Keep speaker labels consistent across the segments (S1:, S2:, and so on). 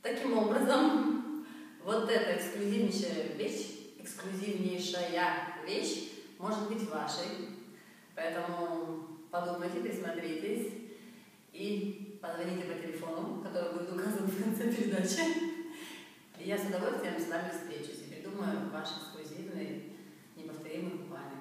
S1: Таким образом, вот эта эксклюзивнейшая вещь может быть вашей. Поэтому подумайте, присмотритесь и позвоните по телефону, который будет указан в конце передачи. И я с удовольствием с вами встречусь и придумаю ваш эксклюзивный, неповторимый купальник.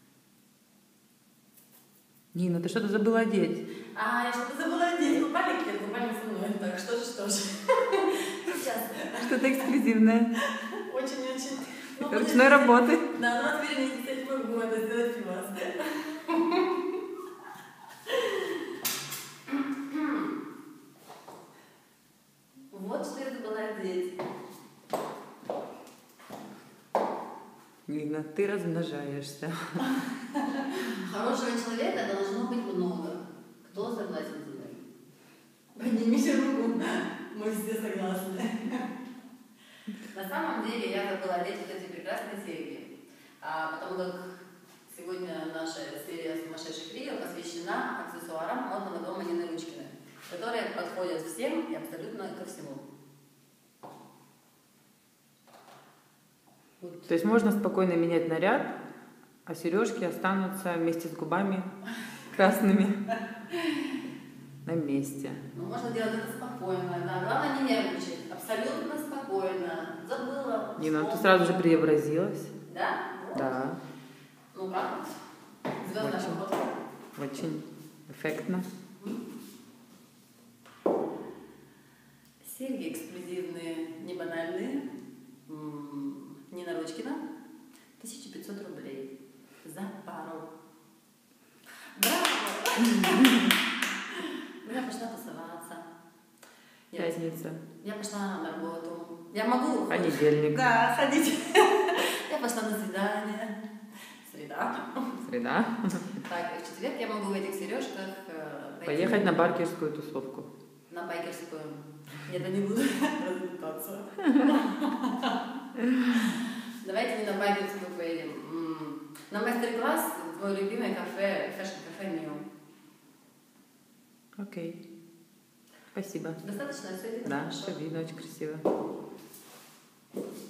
S2: Нина, ты что-то забыла одеть.
S1: Я что-то забыла одеть. Купальник нет, купальник со мной. Так, что ж. Сейчас.
S2: Что-то эксклюзивное.
S1: Очень-очень.
S2: Ручной работы.
S1: Да, но теперь я не могу это сделать при вас. Вот что я забыла одеть.
S2: Нина, ты размножаешься.
S1: Хорошего человека должно быть много. Кто согласен со мной? Поднимите руку. Мы все согласны. На самом деле я забыла одеть вот эти прекрасные серьги. Потому как сегодня наша серия сумасшедших рил посвящена аксессуарам модного дома Нины Ручкиной, которые подходят всем и абсолютно ко всему.
S2: То есть можно спокойно менять наряд, а сережки останутся вместе с губами красными на месте.
S1: Ну, можно делать это спокойно, да. Главное не нервничать. Абсолютно спокойно. Забыла.
S2: Нина, ты сразу же преобразилась.
S1: Да?
S2: Да.
S1: Ну как? Звездная походка.
S2: Очень эффектно.
S1: Серьги эксклюзивные, не банальные. Нина Ручкина. 1500 рублей за пару. Браво! Я пошла тусоваться.
S2: Пятница.
S1: Я пошла на работу. Я могу...
S2: Понедельник.
S1: Да, ходить. Я пошла на свидание. Среда. Так, и в четверг я могу в этих сережках
S2: поехать на байкерскую тусовку.
S1: На байкерскую. Я это не буду развлекаться. Давайте не на байкерскую поедем. На мастер-класс в твое любимое кафе, фэшн-кафе Мио.
S2: Окей. Спасибо.
S1: Достаточно? Все видно?
S2: Да, все видно, очень красиво.